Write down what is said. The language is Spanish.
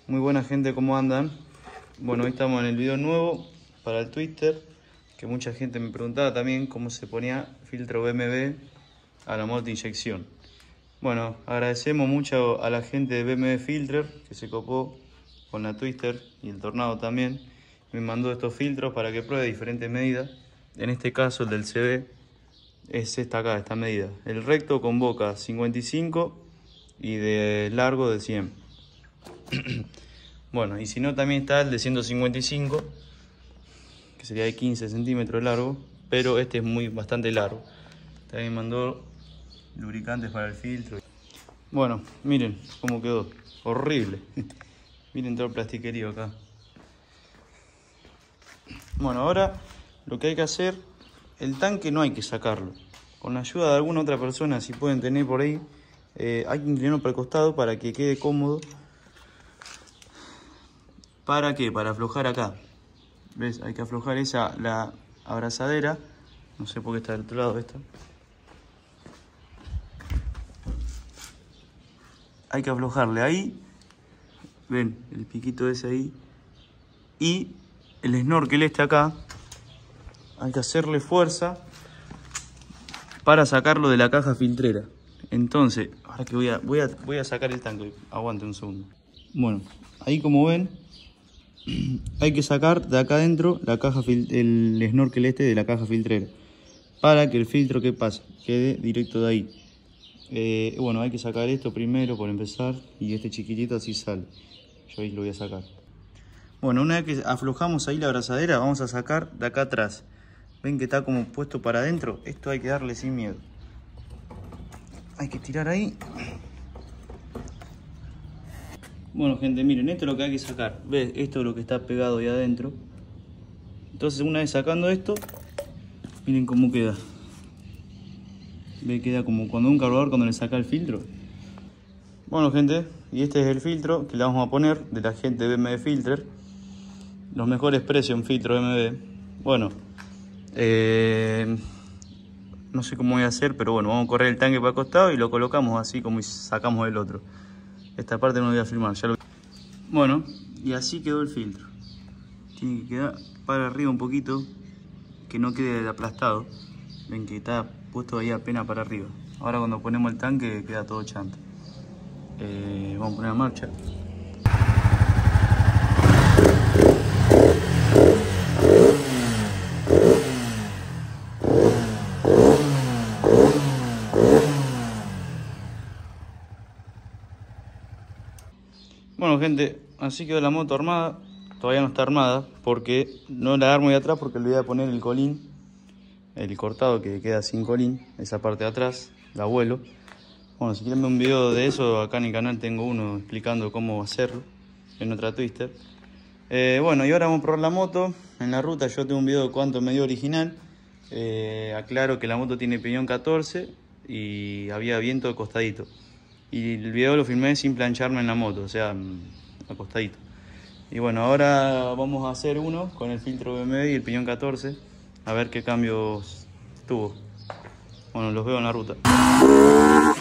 Muy buena gente, ¿cómo andan? Bueno, hoy estamos en el video nuevo para el Twister, que mucha gente me preguntaba también cómo se ponía filtro BMW a la moto de inyección. Bueno, agradecemos mucho a la gente de BMW Filter que se copó con la Twister y el Tornado también. Me mandó estos filtros para que pruebe diferentes medidas. En este caso el del CB es esta medida. El recto con boca 55 y de largo de 100. Bueno, y si no también está el de 155, que sería de 15 centímetros de largo, pero este es bastante largo. También mandó lubricantes para el filtro. Bueno, miren cómo quedó, horrible. Miren todo el plastiquerío acá. Bueno, ahora lo que hay que hacer, el tanque no hay que sacarlo. Con la ayuda de alguna otra persona, si pueden tener por ahí, hay que inclinarlo para el costado para que quede cómodo. ¿Para qué? Para aflojar acá. ¿Ves? Hay que aflojar la abrazadera. No sé por qué está del otro lado esta. Hay que aflojarle ahí. Ven, el piquito ese ahí. Y el snorkel este acá. Hay que hacerle fuerza para sacarlo de la caja filtrera. Entonces, ahora que voy a sacar el tanque. Aguante un segundo. Bueno, ahí como ven, hay que sacar de acá adentro el snorkel este de la caja filtrera para que el filtro que pase quede directo de ahí. Bueno, hay que sacar esto primero por empezar y este chiquitito así sale. Yo ahí lo voy a sacar. Bueno, una vez que aflojamos ahí la abrazadera, vamos a sacar de acá atrás. Ven que está como puesto para adentro. Esto hay que darle sin miedo. Hay que tirar ahí. Bueno, gente, miren, esto es lo que hay que sacar. ¿Ves? Esto es lo que está pegado ahí adentro. Entonces, una vez sacando esto, miren cómo queda. ¿Ve? Queda como cuando un cargador cuando le saca el filtro. Bueno, gente, y este es el filtro que le vamos a poner de la gente de BMW Filter. Los mejores precios en filtro BMW. Bueno, no sé cómo voy a hacer, pero bueno, vamos a correr el tanque para el costado y lo colocamos así como sacamos el otro. Esta parte no lo voy a filmar, ya lo... Bueno, y así quedó el filtro. Tiene que quedar para arriba un poquito, que no quede aplastado. Ven que está puesto ahí apenas para arriba. Ahora cuando ponemos el tanque queda todo chanta. Vamos a poner en marcha. Bueno, gente, así quedó la moto armada. Todavía no está armada porque no la armo de atrás porque le voy a poner el colín, el cortado que queda sin colín, esa parte de atrás, la vuelo. Bueno, si quieren ver un video de eso, acá en el canal tengo uno explicando cómo hacerlo en otra Twister. Bueno, y ahora vamos a probar la moto. En la ruta yo tengo un video de cuánto me dio original. Aclaro que la moto tiene piñón 14 y había viento acostadito. Y el video lo filmé sin plancharme en la moto, o sea, acostadito. Y bueno, ahora vamos a hacer uno con el filtro BMW y el piñón 14. A ver qué cambios tuvo. Bueno, los veo en la ruta.